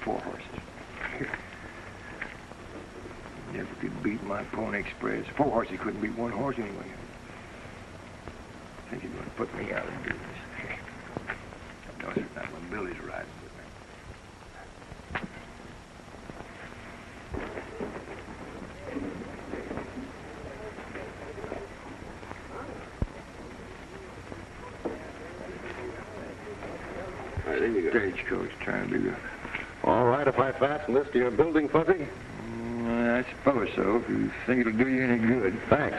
4 horses. Never could beat my Pony Express. 4 horses couldn't beat 1 horse anyway. I think you're going to put me out of business. No, sir, not when Billy's riding with me. There you go. Stagecoach trying to be the... All right, if I fasten this to your building, Fuzzy? I suppose so, if you think it'll do you any good. Thanks.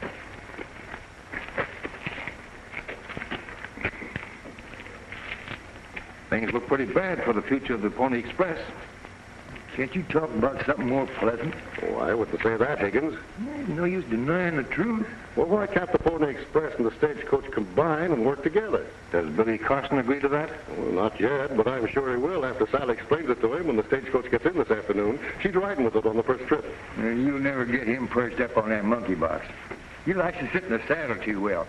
Things look pretty bad for the future of the Pony Express. Can't you talk about something more pleasant? Oh, I wouldn't say that, Higgins. There's no use denying the truth. Well, why can't the Pony Express and the Stagecoach combine and work together? Does Billy Carson agree to that? Well, not yet, but I'm sure he will after Sally explains it to him when the Stagecoach gets in this afternoon. She's riding with it on the first trip. You'll never get him perched up on that monkey box. He likes to sit in the saddle too well.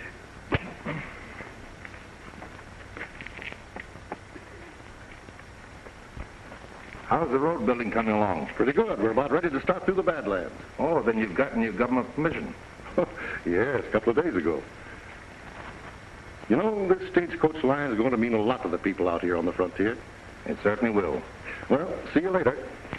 How's the road building coming along? Pretty good. We're about ready to start through the Badlands. Oh, then you've gotten your government permission. Yes, a couple of days ago. You know, this Stagecoach line is going to mean a lot to the people out here on the frontier. It certainly will. Well, see you later.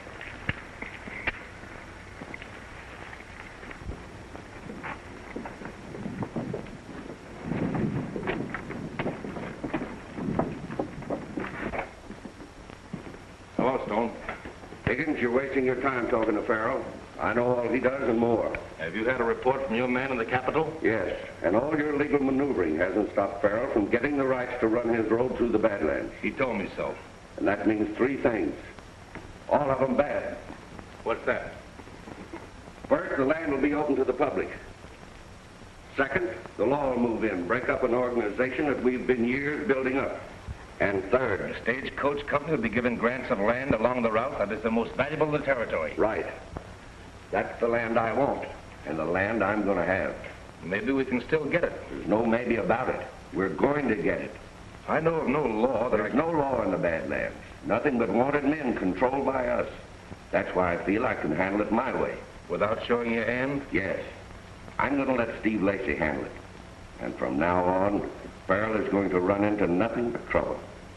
Hello, Stone. Higgins, you're wasting your time talking to Farrell. I know all he does and more. Have you had a report from your man in the Capitol? Yes, and all your legal maneuvering hasn't stopped Farrell from getting the rights to run his road through the Badlands. He told me so. And that means 3 things. All of them bad. What's that? First, the land will be open to the public. Second, the law will move in, break up an organization that we've been years building up. And third, The Stagecoach Company will be given grants of land along the route that is the most valuable in the territory. right. That's the land I want, and the land I'm going to have. Maybe we can still get it. There's no maybe about it. We're going to get it. I know of no law that There's no law in the Badlands. Nothing but wanted men controlled by us. That's why I feel I can handle it my way. Without showing your hand? Yes. I'm going to let Steve Lacey handle it. And from now on, Farrell is going to run into nothing but trouble.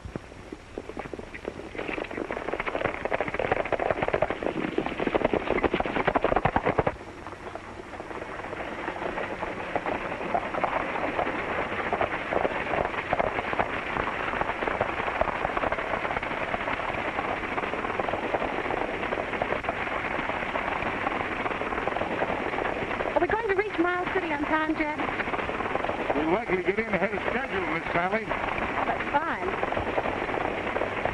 Are we going to reach Miles City on time, Jack? We'll likely get in ahead of schedule, Miss Sally. That's fine.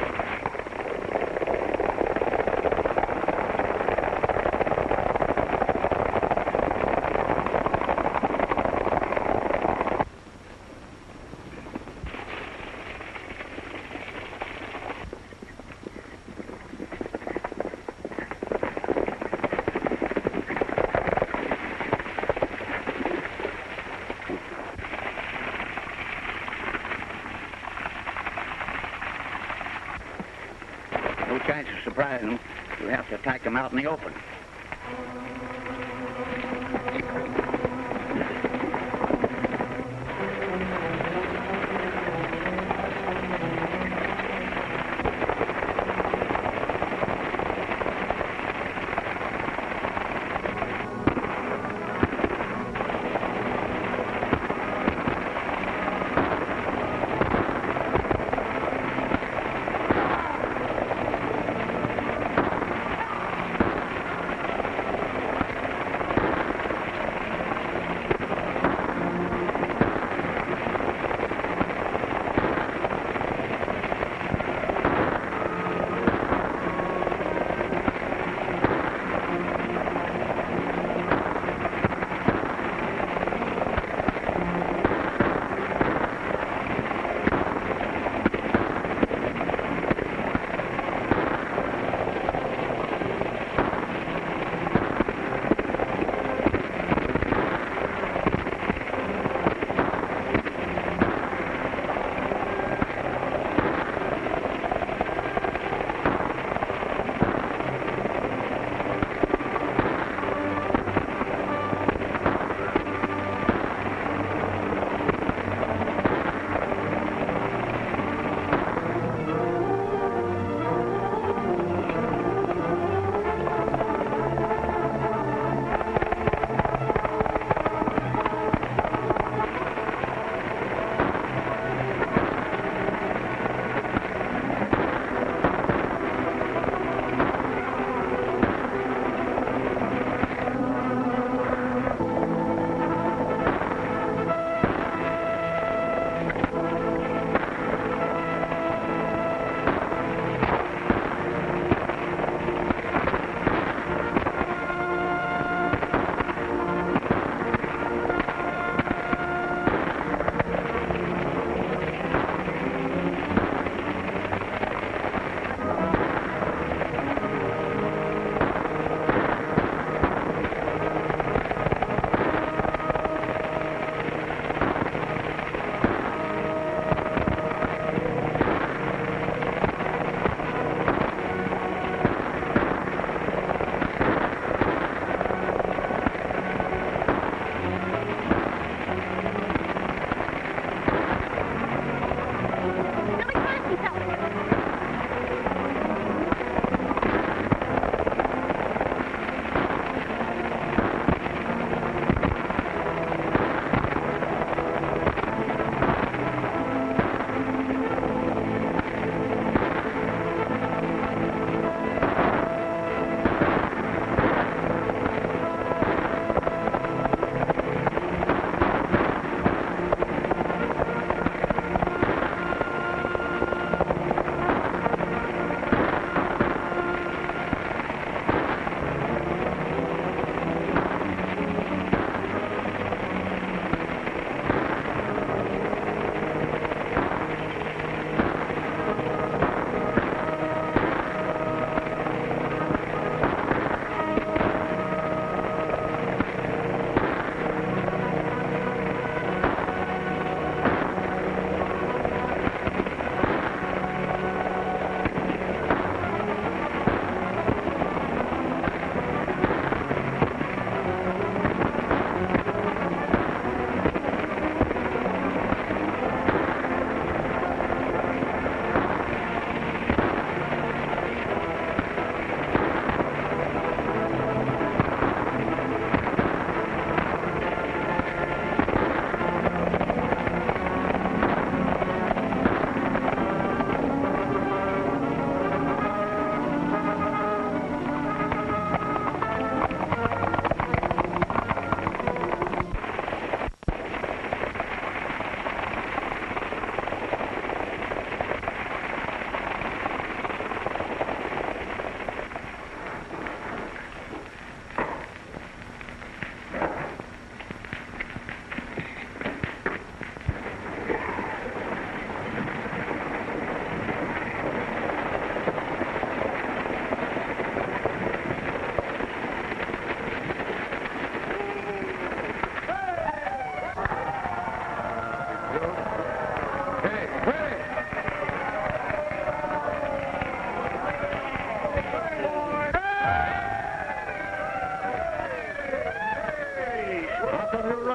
No chance of surprising them. We'll have to attack them out in the open.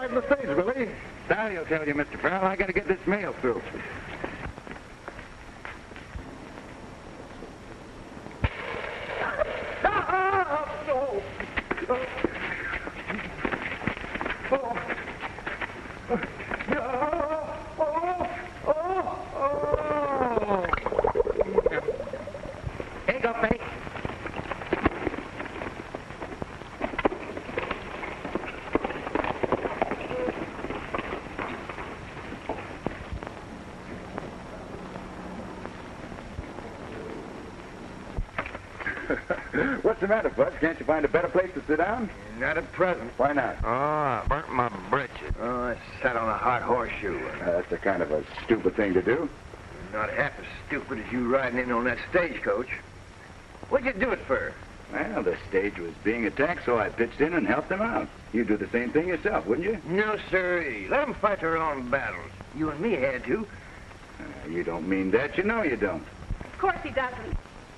riding the stage, Billy. Sally will tell you, Mr. Farrell. I got to get this mail through. Here you go, Pete. What's the matter, Bud? Can't you find a better place to sit down? Not at present. Why not? Oh, I burnt my britches. Oh, I sat on a hot horseshoe. That's a kind of a stupid thing to do. Not half as stupid as you riding in on that stagecoach. What'd you do it for? Well, the stage was being attacked, so I pitched in and helped them out. You'd do the same thing yourself, wouldn't you? No, sirree. Let them fight their own battles. You and me had to. You don't mean that. You know you don't. Of course he doesn't.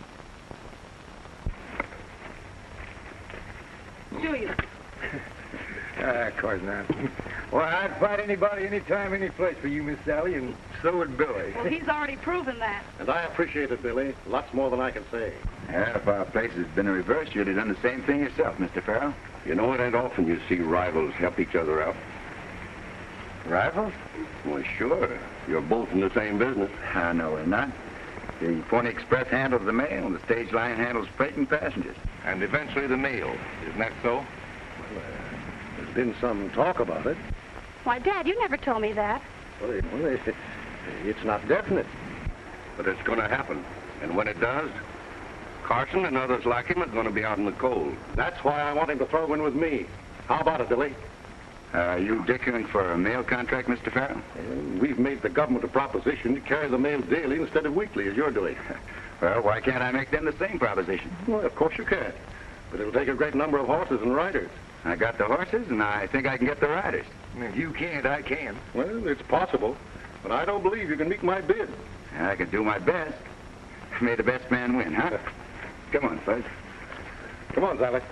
Do you? Of course not. Well, I'd fight anybody, anytime, any place for you, Miss Sally, and so would Billy. Well, he's already proven that. And I appreciate it, Billy. Lots more than I can say. Yeah, if our place had been reversed, you'd have done the same thing yourself, Mr. Farrell. You know, it ain't often you see rivals help each other out. Rivals? Well, sure. You're both in the same business. No, we're not. The Pony Express handles the mail, and the stage line handles freight and passengers. And eventually the mail. Isn't that so? There's been some talk about it. Why, Dad, you never told me that. Well, it's not definite. But it's going to happen. And when it does, Carson and others like him are going to be out in the cold. That's why I want him to throw in with me. How about it, Billy? Are you dickering for a mail contract, Mr. Farrell? We've made the government a proposition to carry the mail daily instead of weekly, as you're doing. Well, why can't I make them the same proposition? Well, of course you can. But it'll take a great number of horses and riders. I got the horses, and I think I can get the riders. If you can't, I can. Well, it's possible. But I don't believe you can meet my bid. I can do my best. May the best man win, huh? Come on, Fuzz. Come on, Sally.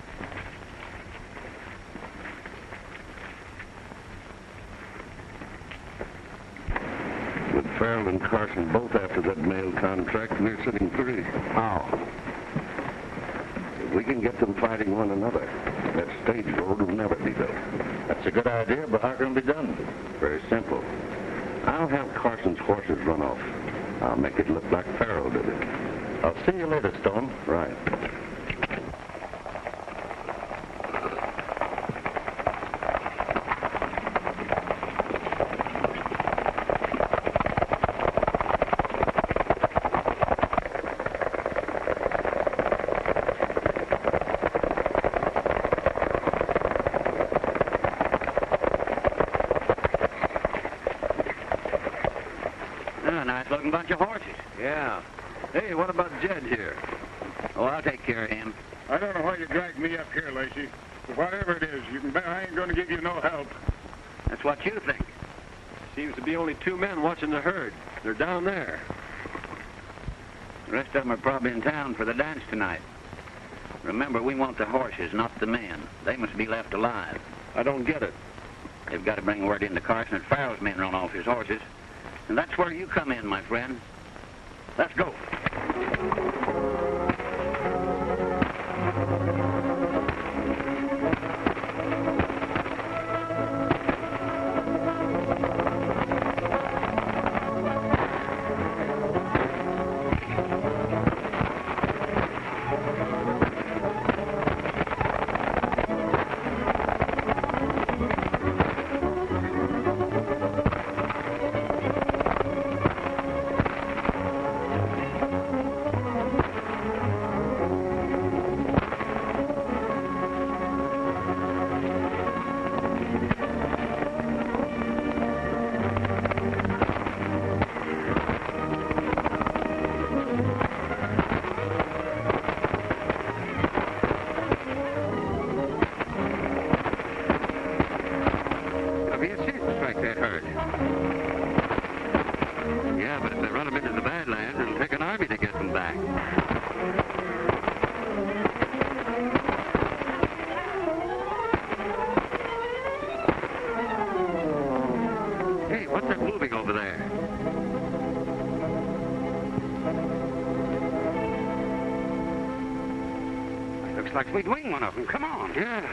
With Farrell and Carson both after that mail contract, and they're sitting pretty. How? If we can get them fighting one another, that stage road will never be built. That's a good idea, but how can it be done? Very simple. I'll have Carson's horses run off. I'll make it look like Farrell did it. I'll see you later, Stone. Right. Nice-looking bunch of horses. Yeah. Hey, what about Jed here? Oh, I'll take care of him. I don't know why you dragged me up here, Lacey. But whatever it is, you can bet I ain't going to give you no help. That's what you think. Seems to be only 2 men watching the herd. They're down there. The rest of them are probably in town for the dance tonight. Remember, we want the horses, not the men. They must be left alive. I don't get it. They've got to bring word into Carson that Farrell's men run off his horses. And that's where you come in, my friend. Let's go. Looks like we'd wing one of them. Come on. Yeah.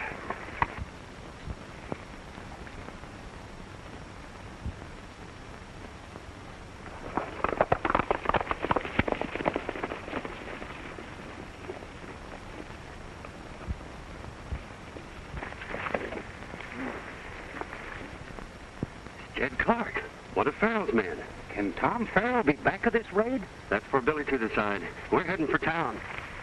Jed Clark, one of Farrell's men. Can Tom Farrell be back of this raid? That's for Billy to decide. We're heading for town.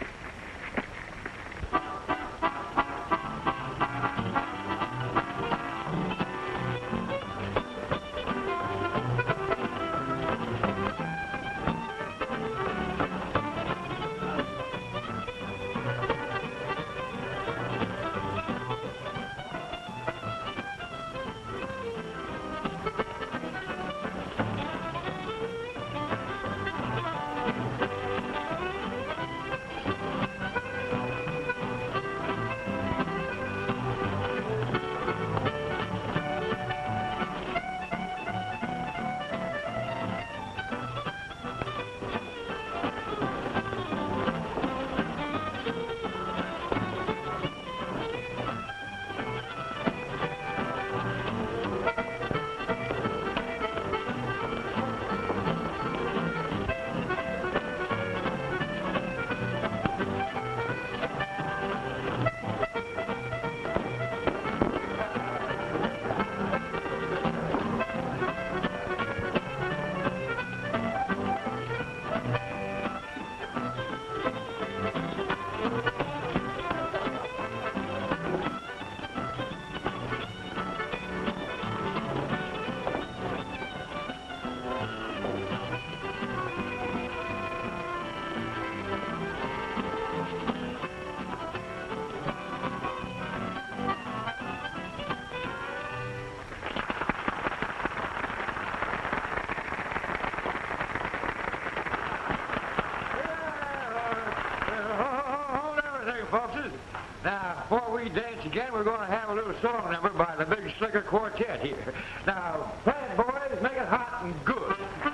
Folkses. Now, before we dance again, we're going to have a little song number by the Big Slicker Quartet here. Now, play it, boys. Make it hot and good.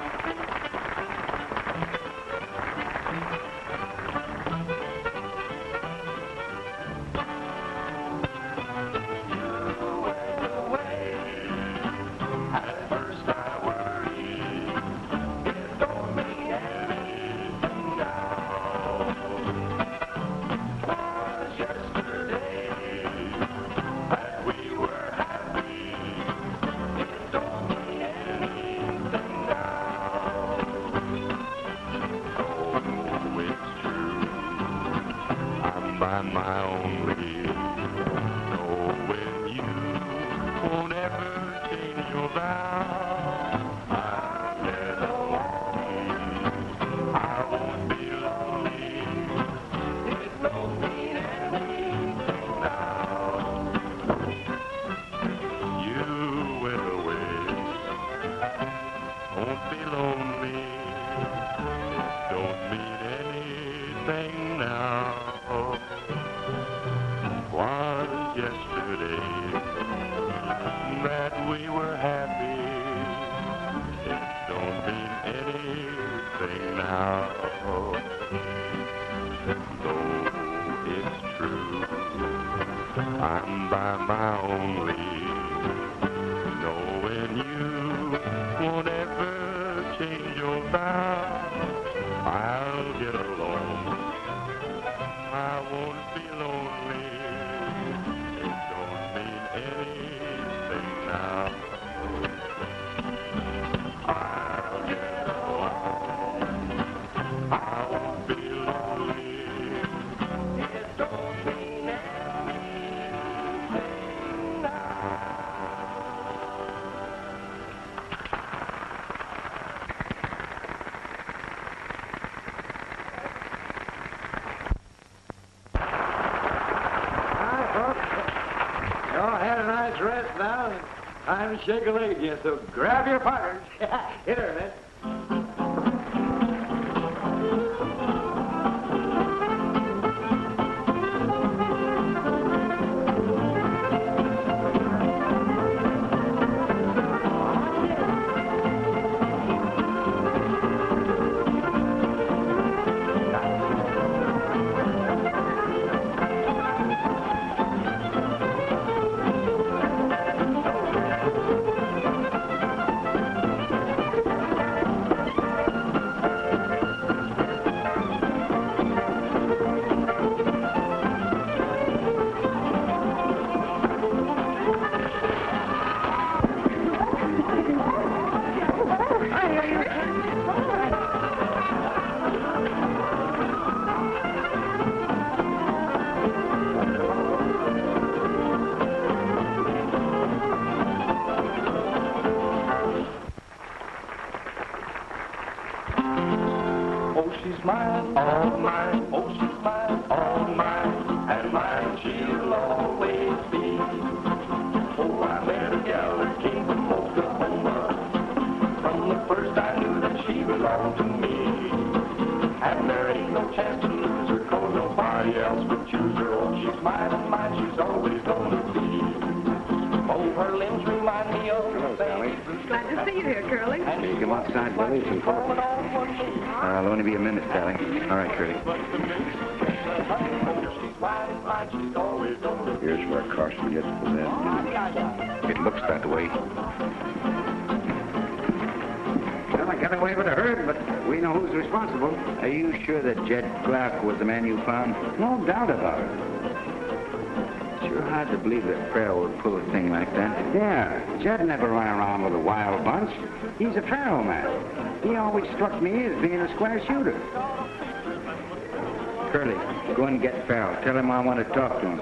Rest now, and time to shake a leg again, so grab your partners. Hit her, man. all mine. Oh, she's mine, all mine, and mine she'll always be. Oh, I met a gal that came from Oklahoma. From the first I knew that she belonged to me. And there ain't no chance to lose her, 'cause nobody else would choose her. Oh, she's mine and mine, she's always gonna be. Oh, her limbs remind me of the Sally. Glad to see you here, Curly. Can you come outside, Billy? Some coffee. I'll only be a minute, Sally. All right, Curly. Here's where Carson gets the men. It looks that way. Well, I got away with a herd, but we know who's responsible. Are you sure that Jed Clark was the man you found? No doubt about it. Sure hard to believe that Farrell would pull a thing like that. Yeah, Jed never ran around with a wild bunch. He's a Farrell man. He always struck me as being a square shooter. Curly, go and get Farrell. Tell him I want to talk to him.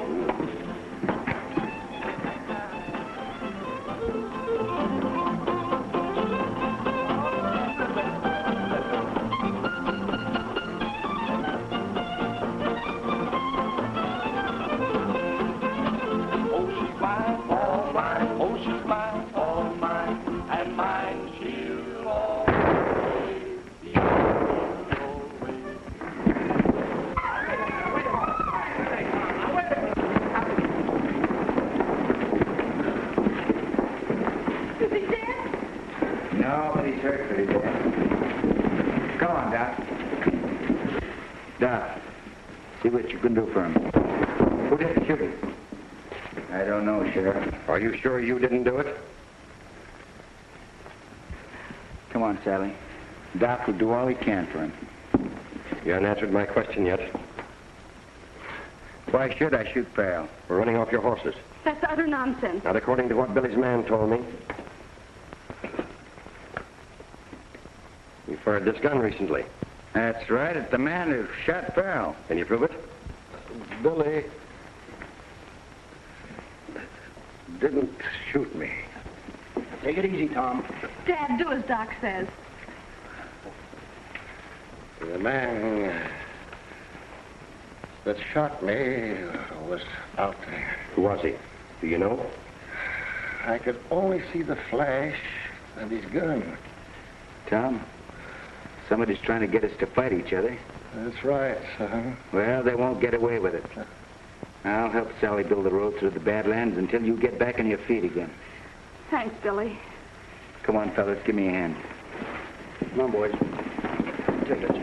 Nobody's hurt pretty bad. Come on, Doc. Doc, see what you can do for him. Who did the shooting? I don't know, Sheriff. Are you sure you didn't do it? Come on, Sally. Doc will do all he can for him. You haven't answered my question yet. Why should I shoot Farrell? We're running off your horses. That's utter nonsense. Not according to what Billy's man told me. You fired this gun recently. That's right. It's the man who shot Farrell. Can you prove it? Billy didn't shoot me. Take it easy, Tom. Dad, do as Doc says. The man that shot me was out there. Who was he? Do you know? I could only see the flash of his gun. Tom, somebody's trying to get us to fight each other. That's right, son. Well, they won't get away with it. I'll help Sally build the road through the Badlands until you get back on your feet again. Thanks, Billy. Come on, fellas, give me a hand. Come on, boys. Take it.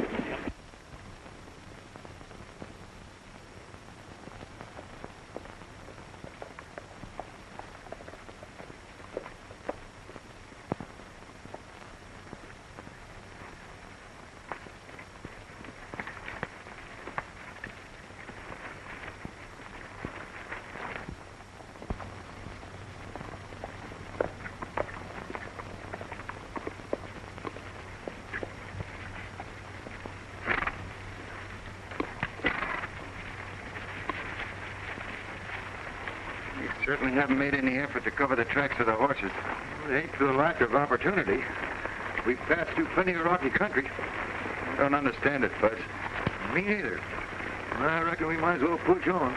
Certainly haven't made any effort to cover the tracks of the horses. It ain't for the lack of opportunity. We've passed through plenty of rocky country. I don't understand it, Buzz. Me neither. I reckon we might as well push on.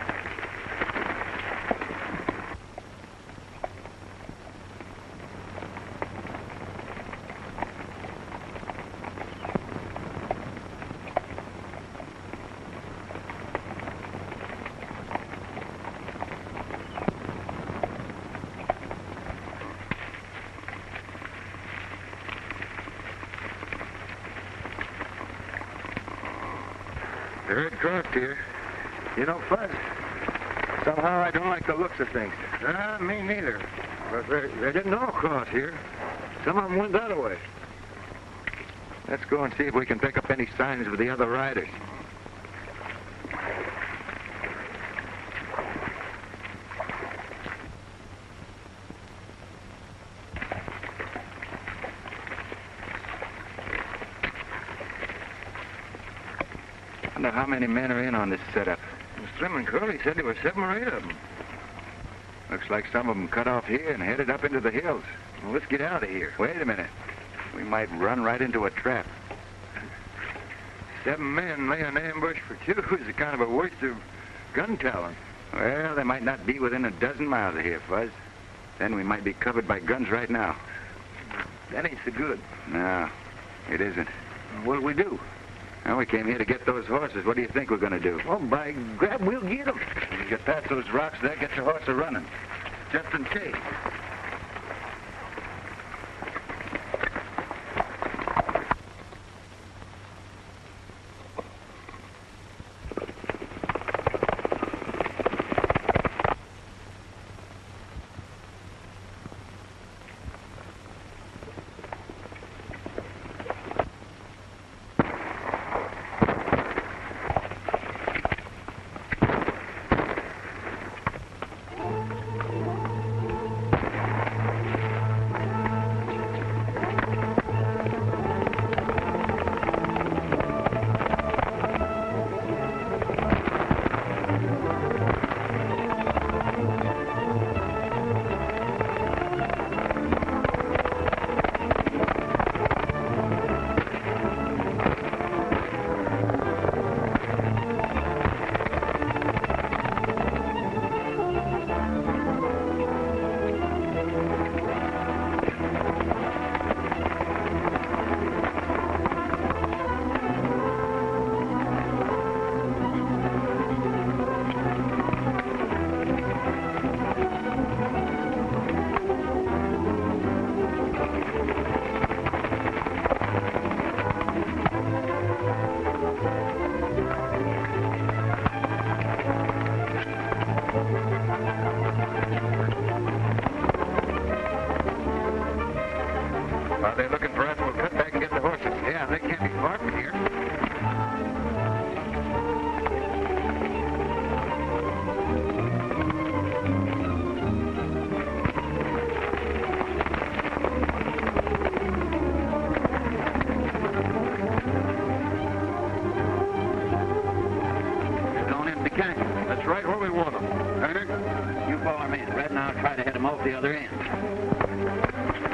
The herd crossed here. You know, Fuzz, somehow I don't like the looks of things. Me neither. But they didn't all cross here. Some of them went that way. Let's go and see if we can pick up any signs of the other riders. I wonder how many men are in on this setup. Slim and Curly said there were 7 or 8 of them. Looks like some of them cut off here and headed up into the hills. Well, let's get out of here. Wait a minute. We might run right into a trap. 7 men lay an ambush for 2 is a kind of a waste of gun talent. Well, they might not be within a dozen miles of here, Fuzz. Then we might be covered by guns right now. That ain't so good. No, it isn't. What'll we do? Well, we came here to get those horses. What do you think we're going to do? Oh, by grab, we'll get them. When you get past those rocks there, get your horse a-running. Just in case. Are they looking for us? We'll cut back and get the horses. Yeah, they can't be far from here. They're going into the canyon. That's right where we want them. Turner, you follow me. Red and I'll try to head them off the other end.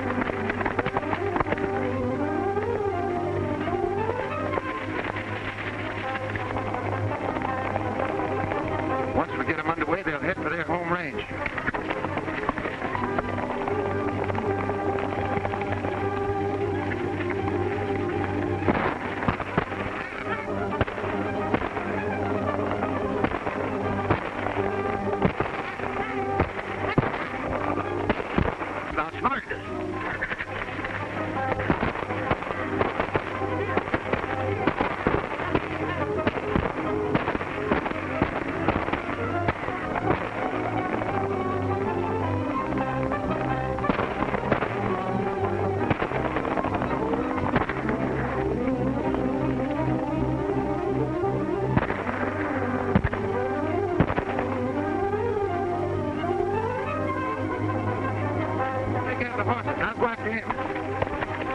Once we get them underway, they'll head for their home range. Outsmarted us. Take out the horses. I'll go after him.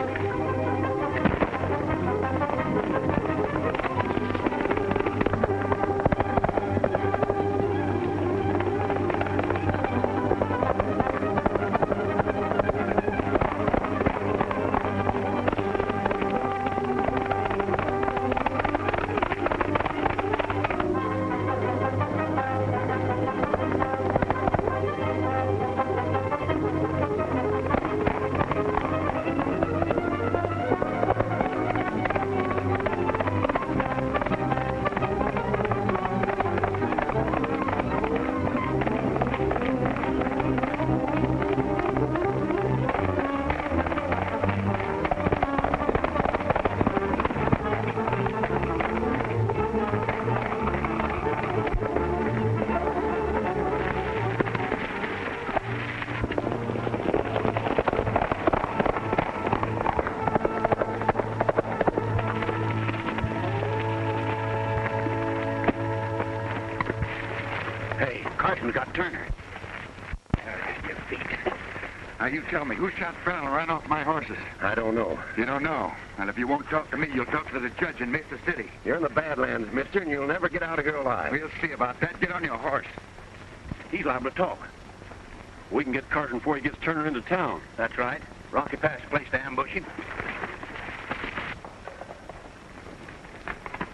Hey, Carson's got Turner. Your feet. Now, you tell me, who shot Brown and ran off my horses? I don't know. You don't know. And if you won't talk to me, you'll talk to the judge in Mesa City. You're in the Badlands, mister, and you'll never get out of here alive. We'll see about that. Get on your horse. He's liable to talk. We can get Carson before he gets Turner into town. That's right. Rocky Pass place to ambush him.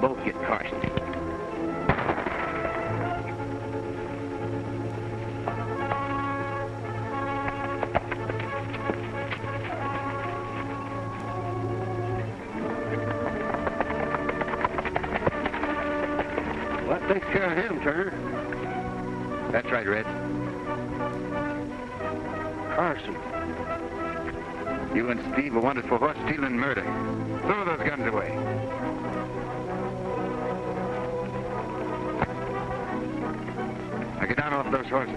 both get Carson. What takes care of him, Turner? That's right, Red. Carson. You and Steve are wanted for horse stealing and murder. Throw those guns away. Now get down off those horses.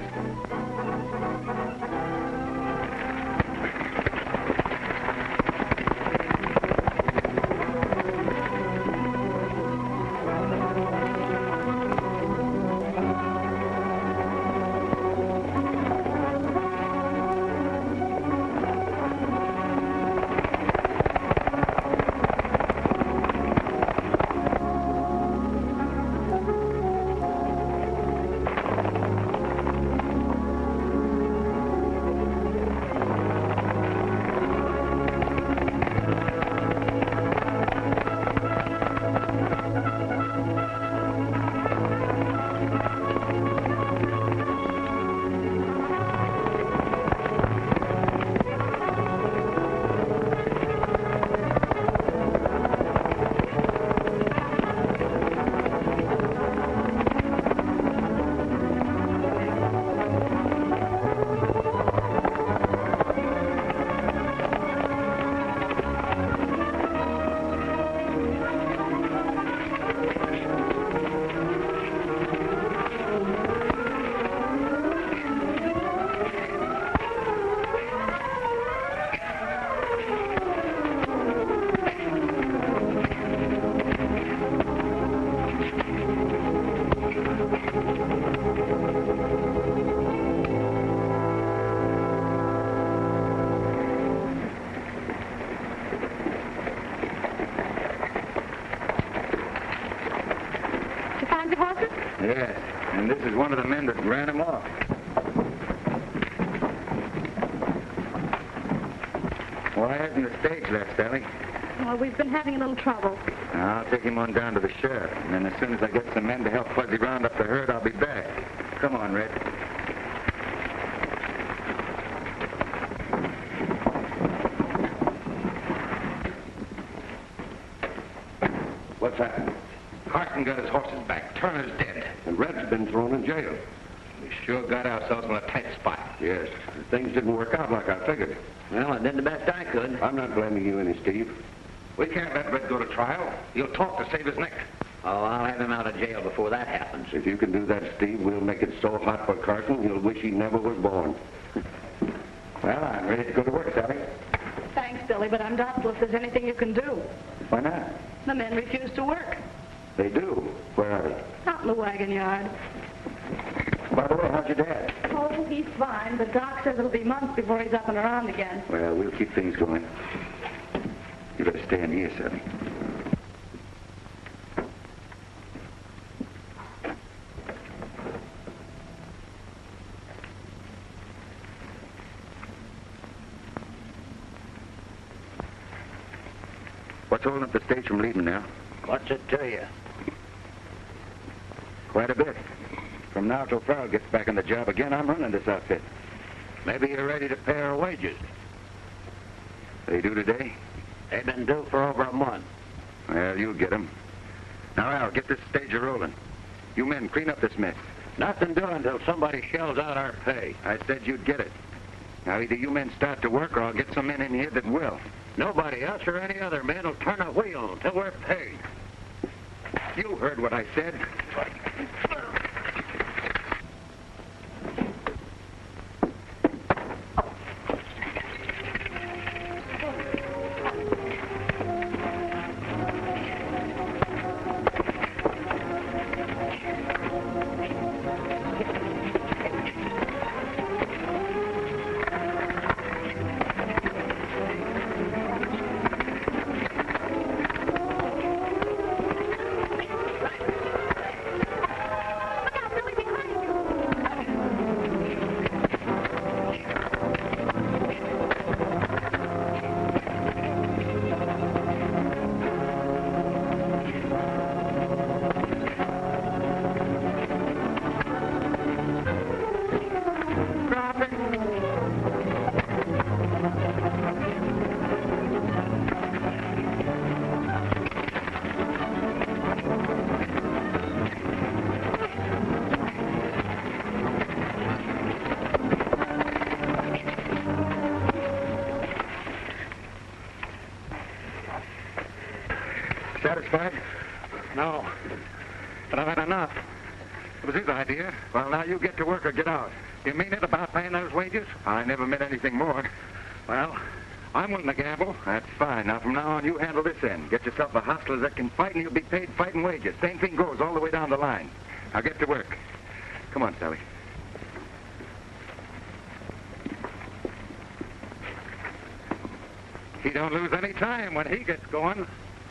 Yes, and this is one of the men that ran him off. Why hasn't the stage left, Sally? Well, we've been having a little trouble. Now, I'll take him on down to the sheriff, and then as soon as I get some men to help Fuzzy round up the herd, I'll be back. Come on, Red. What's happened? Carson got his horses back. Turner's dead. And Red's been thrown in jail. We sure got ourselves in a tight spot. Yes, things didn't work out like I figured. Well, I did the best I could. I'm not blaming you any, Steve. We can't let Red go to trial. He'll talk to save his neck. Oh, I'll have him out of jail before that happens. If you can do that, Steve, we'll make it so hot for Carson, he'll wish he never was born. Well, I'm ready to go to work, Sally. Thanks, Billy, but I'm doubtful if there's anything you can do. Why not? The men refuse to work. They do. Where are they? Out in the wagon yard. By the way, how's your dad? Oh, he's fine, but Doc says it'll be months before he's up and around again. Well, we'll keep things going. You better stay in here, Sally. What's holding up the stage from leaving now? What's it to you? Quite a bit. From now till Farrell gets back on the job again, I'm running this outfit. Maybe you're ready to pay our wages. They do today? They've been due for over a month. Well, you'll get 'em. Now, Al, get this stage a-rolling. You men, clean up this mess. Nothing doing until somebody shells out our pay. I said you'd get it. Now, either you men start to work or I'll get some men in here that will. Nobody else or any other man will turn a wheel until we're paid. You heard what I said. satisfied? No. But I've had enough. It was his idea. Well, now you get to work or get out. You mean it about paying those wages? I never meant anything more. Well, I'm willing to gamble. That's fine. Now, from now on, you handle this end. Get yourself a hostler that can fight, and you'll be paid fighting wages. Same thing goes all the way down the line. Now, get to work. Come on, Sally. He don't lose any time when he gets going.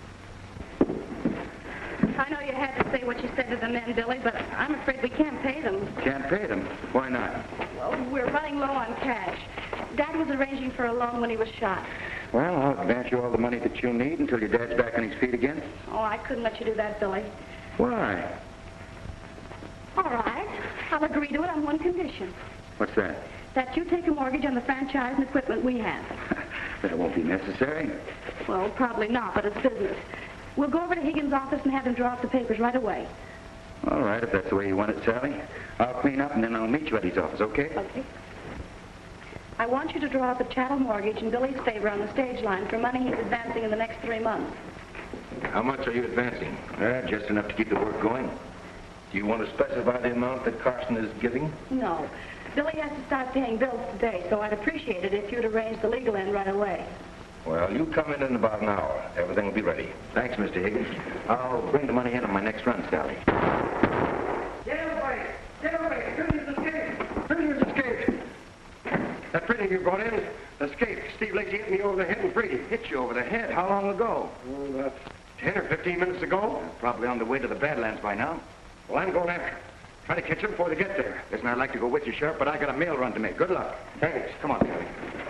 I know you had to say what you said to the men, Billy, but I'm afraid we can't pay them. Can't pay them? Why not? Well, we're running low on cash. Dad was arranging for a loan when he was shot. Well, I'll advance you all the money that you need until your dad's back on his feet again. Oh, I couldn't let you do that, Billy. Why? All right. I'll agree to it on one condition. What's that? That you take a mortgage on the franchise and equipment we have. That won't be necessary. Well, probably not, but it's business. We'll go over to Higgins' office and have him draw up the papers right away. All right, if that's the way you want it, Sally. I'll clean up and then I'll meet you at his office, okay? Okay. I want you to draw up a chattel mortgage in Billy's favor on the stage line for money he's advancing in the next 3 months. How much are you advancing? Just enough to keep the work going. Do you want to specify the amount that Carson is giving? No. Billy has to start paying bills today, so I'd appreciate it if you'd arrange the legal end right away. Well, you come in about an hour. Everything will be ready. Thanks, Mr. Higgins. I'll bring the money in on my next run, Sally. Get away! Get away! Prisoners escaped! Prisoners escaped! That prisoner you brought in escaped. Steve Lacey hit me over the head and freed him. Hit you over the head? How long ago? Oh, about 10 or 15 minutes ago. Probably on the way to the Badlands by now. Well, I'm going after him. Try to catch him before they get there. Listen, I'd like to go with you, Sheriff, but I got a mail run to make. Good luck. Thanks. Come on, Sally.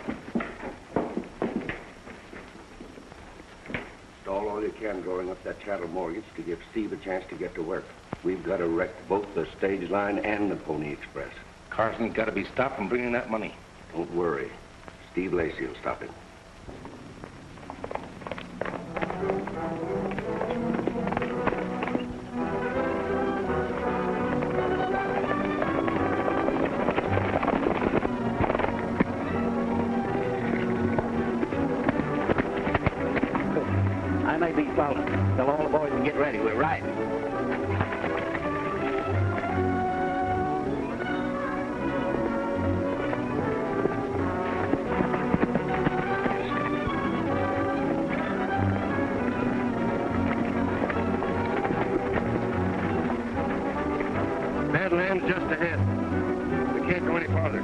Stall all you can drawing up that chattel mortgage to give Steve a chance to get to work. We've got to wreck both the stage line and the Pony Express. Carson's got to be stopped from bringing that money. Don't worry. Steve Lacey will stop him. I may be following. Tell all the boys to get ready. We're riding. Badlands just ahead. We can't go any farther.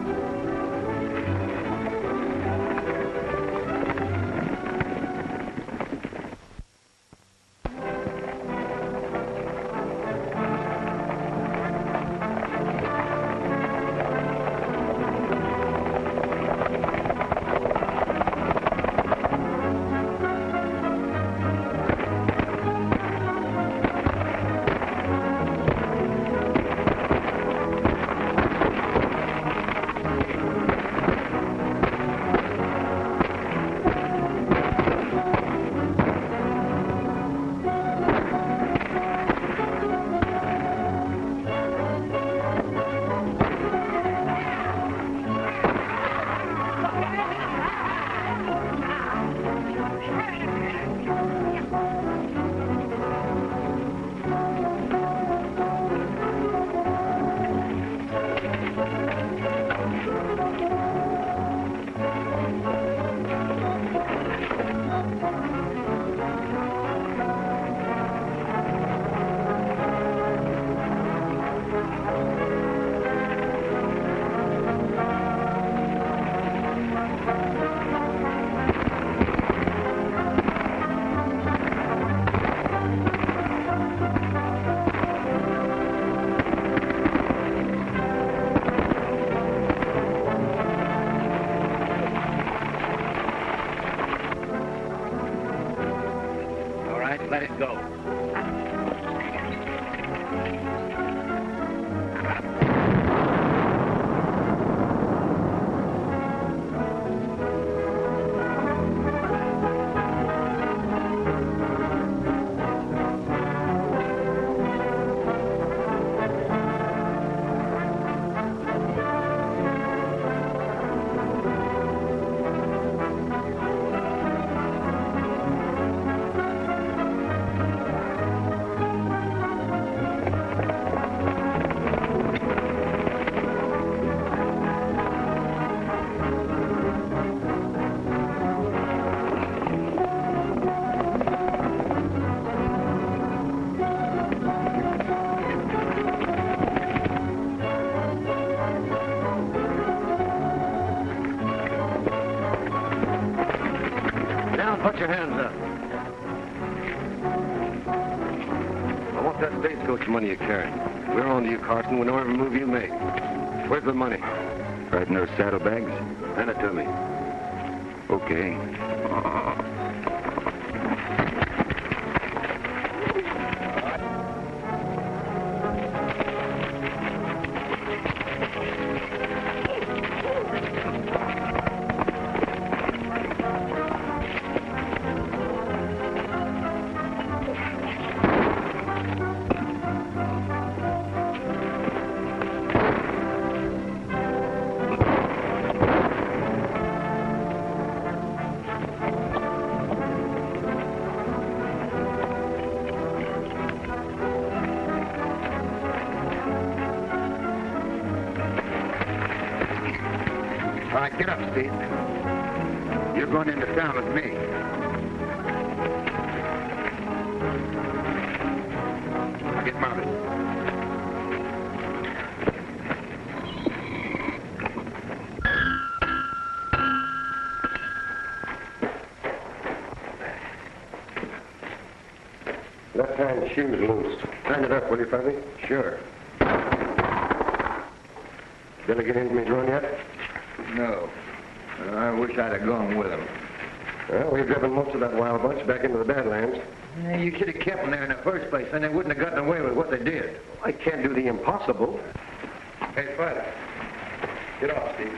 Put your hands up. I want that stagecoach money you're carrying. We're on to you, Carson, with whatever move you make. Where's the money? Right in those saddlebags? Hand it to me. Okay. All right, get up, Steve. You're going into town with me. Now get mounted. Left-hand shoes loose. Stand it up, will you, Fuzzy? Sure. Billy get into me drone yet? No. I wish I'd have gone with him. Well, we've driven most of that wild bunch back into the Badlands. Yeah, you should have kept them there in the first place, and they wouldn't have gotten away with what they did. I can't do the impossible. Hey, Bud. Get off, Steve.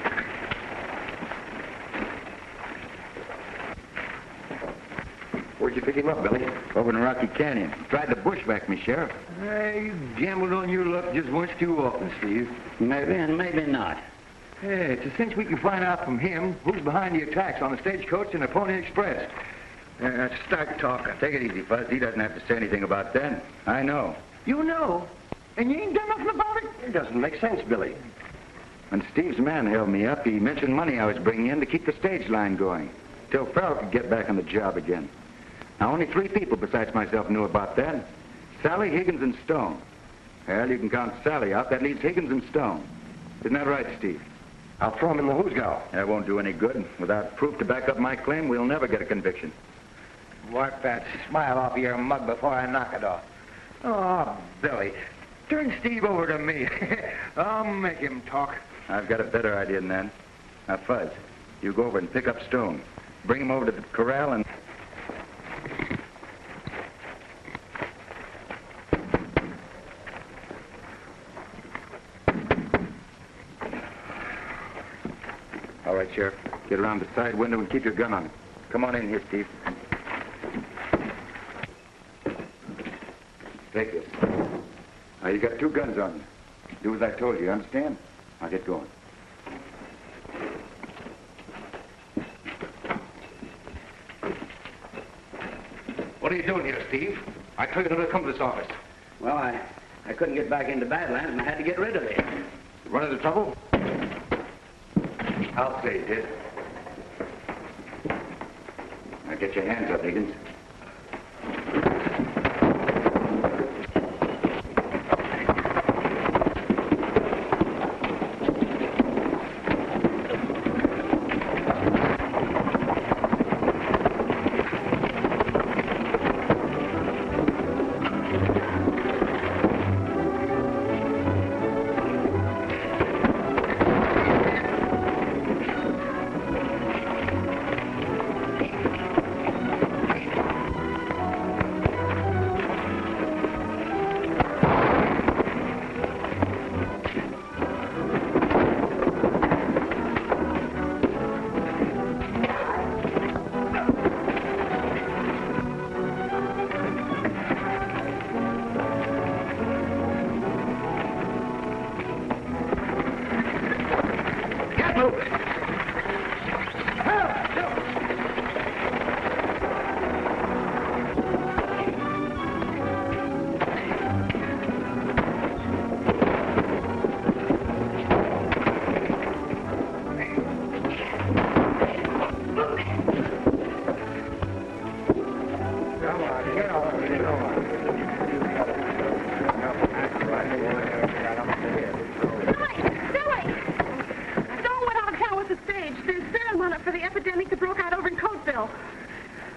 Where'd you pick him up, Billy? Over in Rocky Canyon. Tried to bushwhack me, Sheriff. You gambled on your luck just once too often, Steve. Maybe and maybe not. Hey, it's a cinch we can find out from him who's behind the attacks on the stagecoach and the Pony Express. Start talking. Take it easy, Fuzz. He doesn't have to say anything about that. I know. You know, and you ain't done nothing about it? It doesn't make sense, Billy. When Steve's man held me up, he mentioned money I was bringing in to keep the stage line going, till Farrell could get back on the job again. Now, only 3 people besides myself knew about that. Sally, Higgins, and Stone. Well, you can count Sally out. That leaves Higgins and Stone. Isn't that right, Steve? I'll throw him in the hoosgow. That won't do any good. Without proof to back up my claim, we'll never get a conviction. Wipe that smile off your mug before I knock it off. Oh, Billy, turn Steve over to me. I'll make him talk. I've got a better idea than that. Now, Fuzz, you go over and pick up Stone. Bring him over to the corral and... All right, Sheriff. Get around the side window and keep your gun on. Come on in here, Steve. Take this. Now, you got 2 guns on you. Do as I told you, understand? I'll get going. What are you doing here, Steve? I told you not to come to this office. Well, I couldn't get back into Badlands and I had to get rid of it. You run into trouble? I'll say you did. Now get your hands up, Higgins.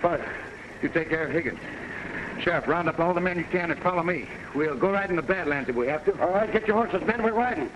Bud, you take care of Higgins. Sheriff, round up all the men you can and follow me. We'll go right in the Badlands if we have to. All right, get your horses, men. We're riding.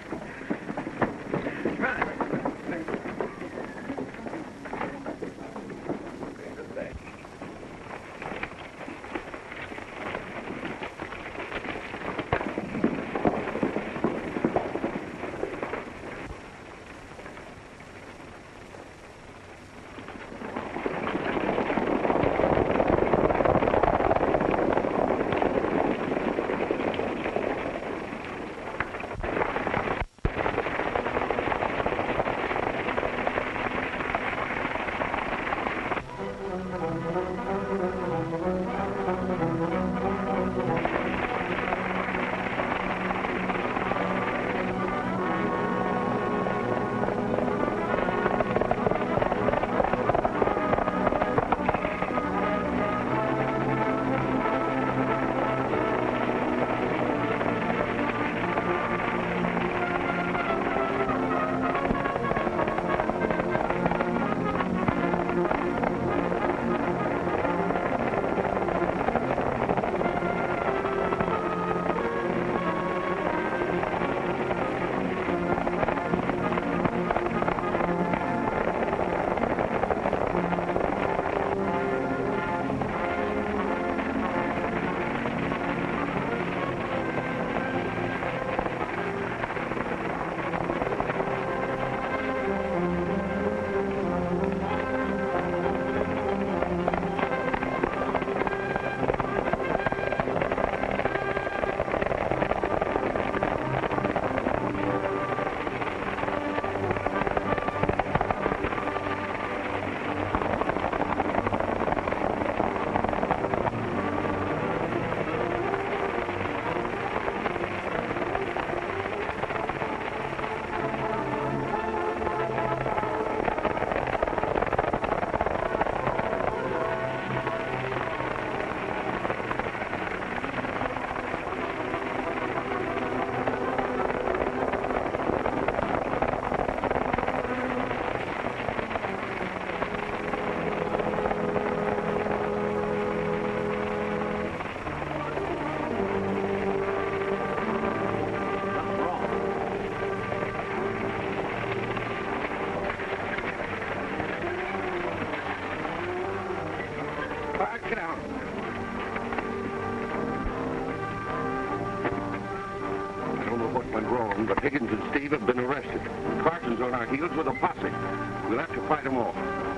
But Higgins and Steve have been arrested. Carson's on our heels with a posse. We'll have to fight them off.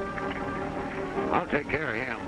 I'll take care of him.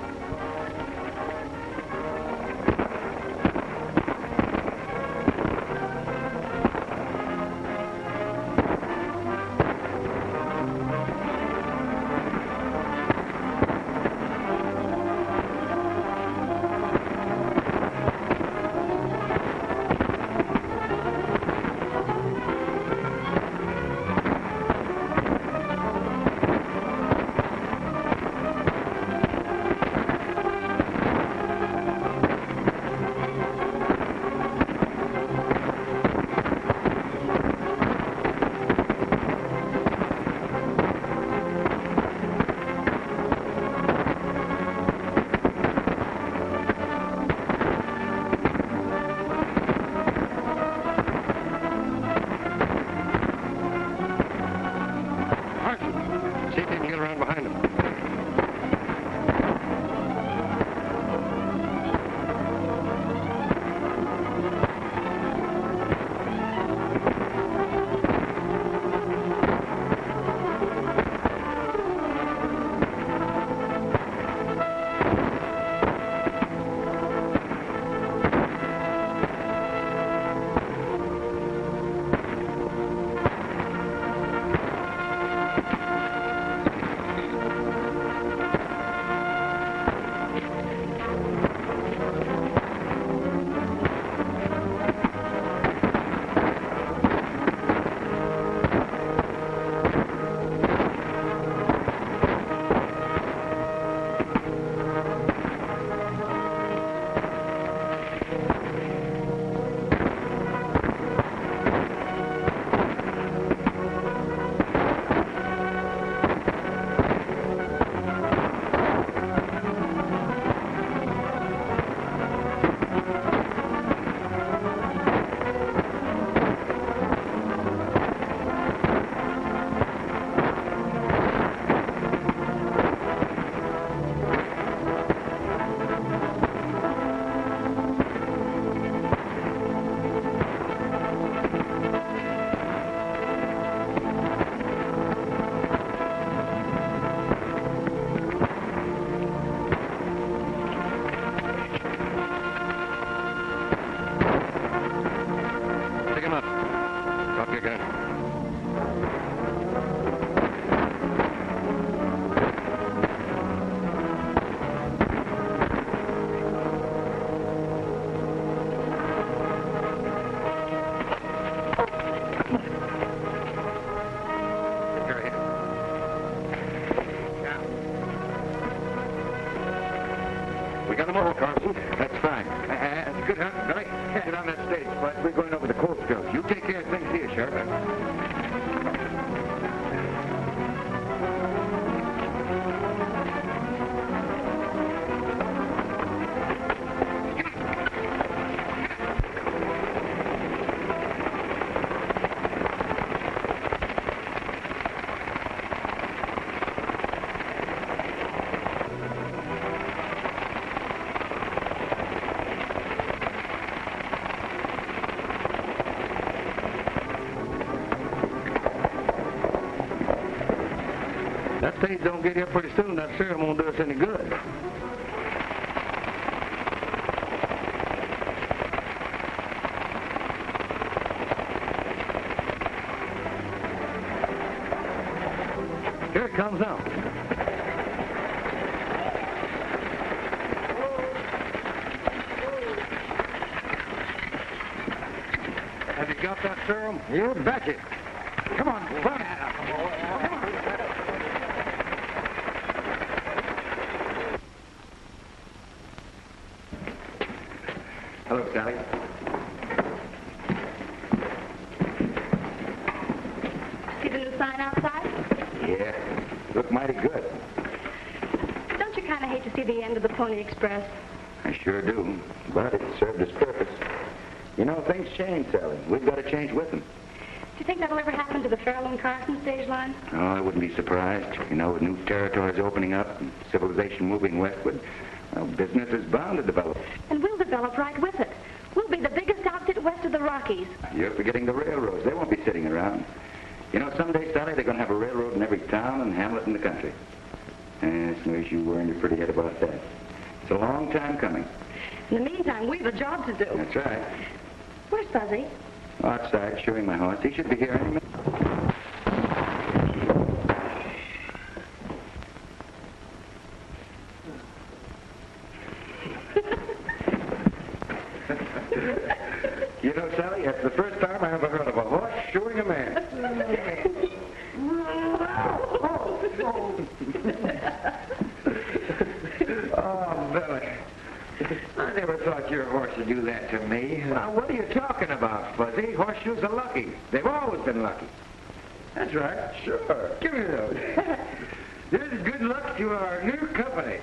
got them all, Carson. That's fine. That's good, huh, Billy? Get on that stage, bud. We're going over the coal spills. You take care of things here, Sheriff. That stage don't get here pretty soon. That serum won't do us any good. Here it comes now. Have you got that serum? You betcha. Come on, run. Come on. Hello, Sally. See the new sign outside? Yeah, look mighty good. Don't you kind of hate to see the end of the Pony Express? I sure do, but it served its purpose. You know, things change, Sally. We've got to change with them. Do you think that'll ever happen to the Farrell and Carson stage line? Oh, I wouldn't be surprised. You know, with new territories opening up and civilization moving westward, well, business is bound to develop. And we'll develop right with it. We'll be the biggest outfit west of the Rockies. You're forgetting the railroads. They won't be sitting around. You know, someday, Sally, they're going to have a railroad in every town and hamlet in the country. As no as you weren't your pretty head about that. It's a long time coming. In the meantime, we've a job to do. That's right. Where's Fuzzy? Outside, shoeing my horse. He should be here any minute. You know, Sally, that's the first time I ever heard of a horse shoeing a man. Oh, Billy. I never thought your horse would do that to me. Now, what are you talking about, Fuzzy? Horseshoes are lucky. They've always been lucky. That's right. Sure. Give me those. This is good luck to our new company.